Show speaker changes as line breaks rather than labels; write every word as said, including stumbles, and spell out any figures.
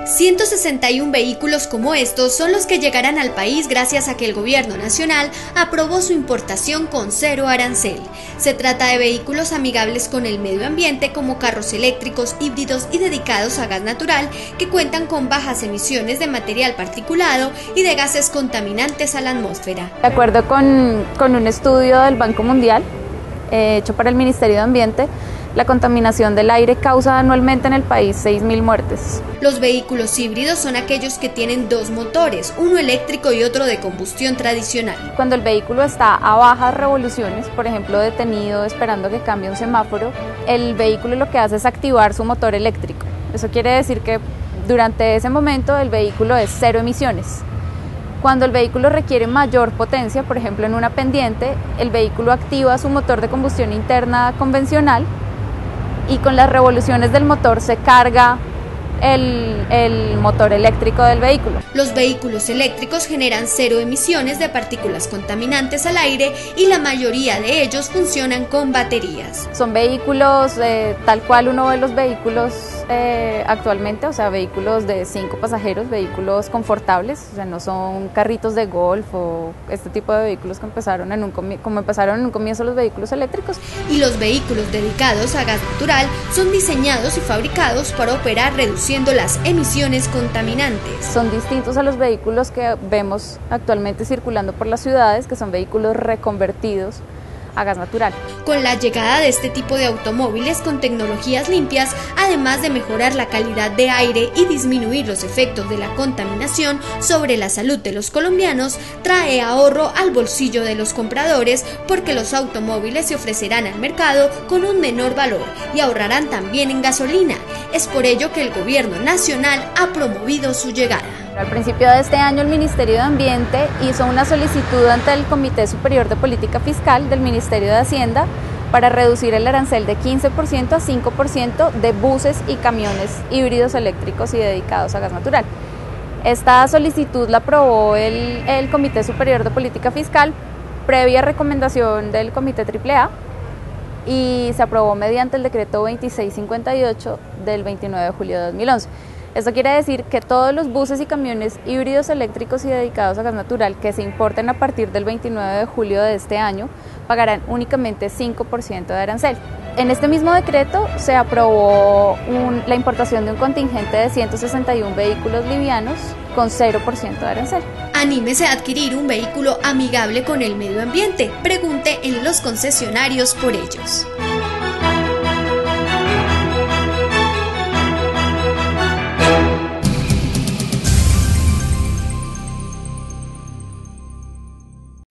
ciento sesenta y uno vehículos como estos son los que llegarán al país gracias a que el gobierno nacional aprobó su importación con cero arancel. Se trata de vehículos amigables con el medio ambiente como carros eléctricos, híbridos y dedicados a gas natural que cuentan con bajas emisiones de material particulado y de gases contaminantes a la atmósfera.
De acuerdo con, con un estudio del Banco Mundial eh, hecho para el Ministerio de Ambiente, la contaminación del aire causa anualmente en el país seis mil muertes.
Los vehículos híbridos son aquellos que tienen dos motores, uno eléctrico y otro de combustión tradicional.
Cuando el vehículo está a bajas revoluciones, por ejemplo detenido esperando que cambie un semáforo, el vehículo lo que hace es activar su motor eléctrico. Eso quiere decir que durante ese momento el vehículo es cero emisiones. Cuando el vehículo requiere mayor potencia, por ejemplo en una pendiente, el vehículo activa su motor de combustión interna convencional y con las revoluciones del motor se carga el, el motor eléctrico del vehículo.
Los vehículos eléctricos generan cero emisiones de partículas contaminantes al aire y la mayoría de ellos funcionan con baterías.
Son vehículos eh, tal cual uno ve los vehículos eh, actualmente, o sea, vehículos de cinco pasajeros, vehículos confortables, o sea, no son carritos de golf o este tipo de vehículos que empezaron en un como empezaron en un comienzo los vehículos eléctricos.
Y los vehículos dedicados a gas natural son diseñados y fabricados para operar reduciendo las emisiones contaminantes.
Son distintos a los vehículos que vemos actualmente circulando por las ciudades, que son vehículos reconvertidos a gas natural.
Con la llegada de este tipo de automóviles con tecnologías limpias, además de mejorar la calidad de aire y disminuir los efectos de la contaminación sobre la salud de los colombianos, trae ahorro al bolsillo de los compradores porque los automóviles se ofrecerán al mercado con un menor valor y ahorrarán también en gasolina. Es por ello que el gobierno nacional ha promovido su llegada.
Al principio de este año el Ministerio de Ambiente hizo una solicitud ante el Comité Superior de Política Fiscal del Ministerio de Hacienda para reducir el arancel de quince por ciento a cinco por ciento de buses y camiones híbridos eléctricos y dedicados a gas natural. Esta solicitud la aprobó el, el Comité Superior de Política Fiscal previa recomendación del Comité triple A y se aprobó mediante el decreto veintiséis cincuenta y ocho del veintinueve de julio de dos mil once. Esto quiere decir que todos los buses y camiones híbridos eléctricos y dedicados a gas natural que se importen a partir del veintinueve de julio de este año pagarán únicamente cinco por ciento de arancel. En este mismo decreto se aprobó un, la importación de un contingente de ciento sesenta y uno vehículos livianos con cero por ciento de arancel.
Anímese a adquirir un vehículo amigable con el medio ambiente. Pregunte en los concesionarios por ellos.